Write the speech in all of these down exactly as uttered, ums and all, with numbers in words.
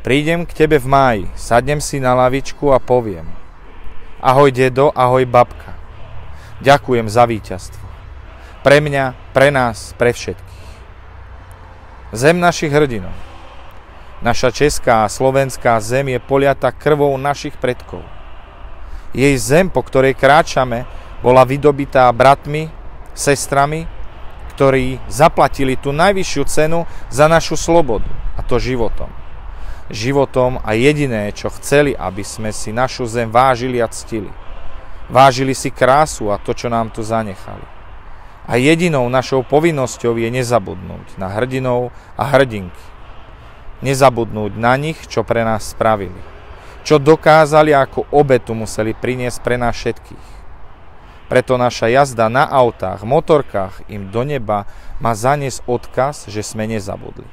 Prídem k tebe v máji, sadnem si na lavičku a poviem: ahoj dedo, ahoj babka. Ďakujem za víťazstvo. Pre mňa, pre nás, pre všetkých. Zem našich hrdinov. Naša česká a slovenská zem je poliata krvou našich predkov. Jej zem, po ktorej kráčame, bola vydobitá bratmi, sestrami, ktorí zaplatili tú najvyššiu cenu za našu slobodu, a to životom. Životom a jediné, čo chceli, aby sme si našu zem vážili a ctili. Vážili si krásu a to, čo nám tu zanechali. A jedinou našou povinnosťou je nezabudnúť na hrdinov a hrdinky. Nezabudnúť na nich, čo pre nás spravili. Čo dokázali, ako obetu museli priniesť pre nás všetkých. Preto naša jazda na autách, motorkách im do neba má zaniesť odkaz, že sme nezabudli.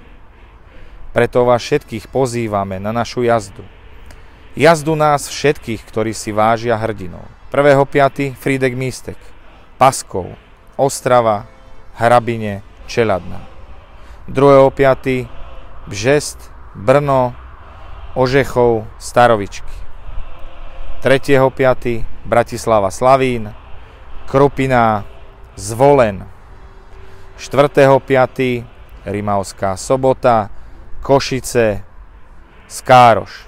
Preto vás všetkých pozývame na našu jazdu. Jazdu nás všetkých, ktorí si vážia hrdinov. prvého piateho Frídek Místek, Paskov, Ostrava, Hrabine, Čeladná. druhého piateho Bžest, Brno, Ožechov, Starovičky. tretieho piateho Bratislava, Slavín, Krupina, Zvolen. štvrtého piateho Rimavská Sobota, Košice, Skároš.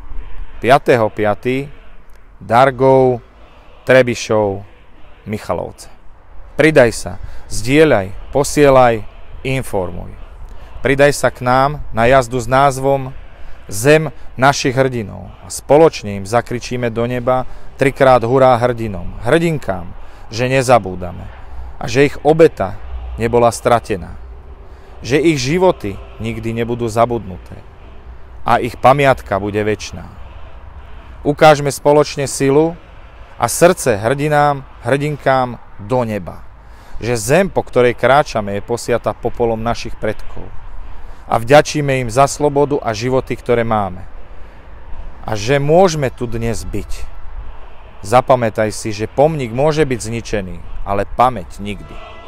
piateho piateho Dargov, Trebišov, Michalovce. Pridaj sa, zdieľaj, posielaj, informuj. Pridaj sa k nám na jazdu s názvom Zem našich hrdinov a spoločne im zakričíme do neba trikrát hurá hrdinom, hrdinkám, že nezabúdame a že ich obeta nebola stratená. Že ich životy nikdy nebudú zabudnuté a ich pamiatka bude večná. Ukážme spoločne silu a srdce hrdinám, hrdinkám do neba. Že zem, po ktorej kráčame, je posiata popolom našich predkov. A vďačíme im za slobodu a životy, ktoré máme. A že môžeme tu dnes byť. Zapamätaj si, že pomník môže byť zničený, ale pamäť nikdy.